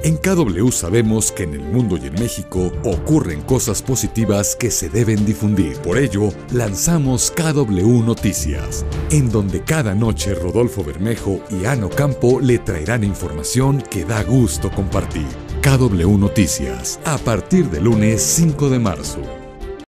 En KW sabemos que en el mundo y en México ocurren cosas positivas que se deben difundir. Por ello, lanzamos KW Noticias, en donde cada noche Rodolfo Bermejo y Ano Campo le traerán información que da gusto compartir. KW Noticias, a partir del lunes 5 de marzo.